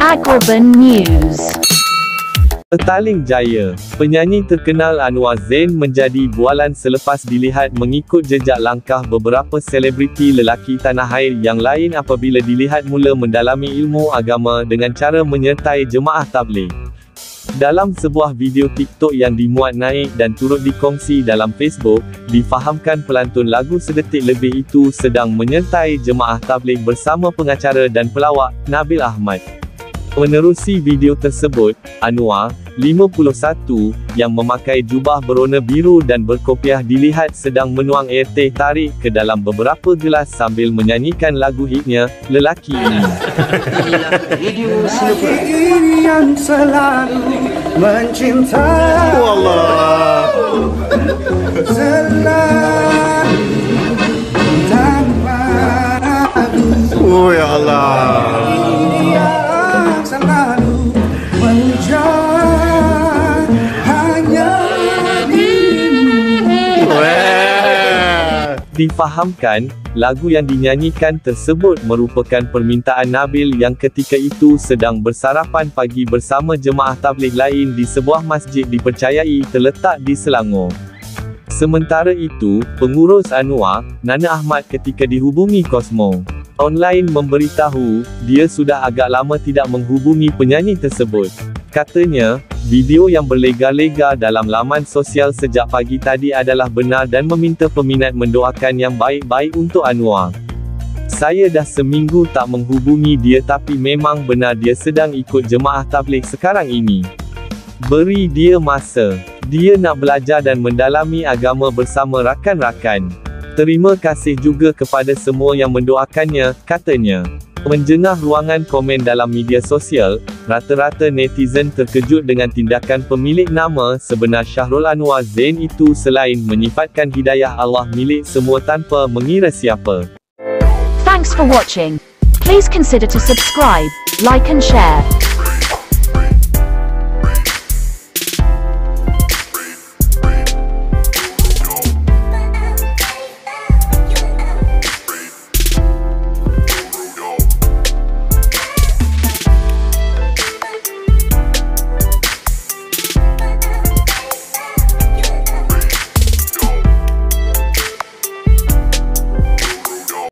Agribun News. Petaling jaya, penyanyi terkenal Anwar Zain menjadi bualan selepas dilihat mengikut jejak langkah beberapa selebriti lelaki tanah air yang lain apabila dilihat mula mendalami ilmu agama dengan cara menyertai Jemaah Tabligh. Dalam sebuah video TikTok yang dimuat naik dan turut dikongsi dalam Facebook, difahamkan pelantun lagu sedetik lebih itu sedang menyertai Jemaah Tabligh bersama pengacara dan pelawak, Nabil Ahmad. Menerusi video tersebut, Anwar, 51, yang memakai jubah berwarna biru dan berkopiah dilihat sedang menuang air teh tarik ke dalam beberapa gelas sambil menyanyikan lagu hitnya, Lelaki Ini. Yang selalu mencintai Allah, selalu tanpa ragu. Oh ya Allah. Selalu mengejar hanya dirimu. Difahamkan, lagu yang dinyanyikan tersebut merupakan permintaan Nabil yang ketika itu sedang bersarapan pagi bersama jemaah tabligh lain di sebuah masjid dipercayai terletak di Selangor. Sementara itu, pengurus Anwar, Nana Ahmad ketika dihubungi Cosmo Online memberitahu, dia sudah agak lama tidak menghubungi penyanyi tersebut. Katanya, video yang berlega-lega dalam laman sosial sejak pagi tadi adalah benar dan meminta peminat mendoakan yang baik-baik untuk Anwar. Saya dah seminggu tak menghubungi dia tapi memang benar dia sedang ikut Jemaah Tabligh sekarang ini. Beri dia masa. Dia nak belajar dan mendalami agama bersama rakan-rakan. Terima kasih juga kepada semua yang mendoakannya, katanya. Menjengah ruangan komen dalam media sosial, rata-rata netizen terkejut dengan tindakan pemilik nama sebenar Syahrul Anwar Zain itu selain menyifatkan hidayah Allah milik semua tanpa mengira siapa. Thanks for watching. Please consider to subscribe, like and share.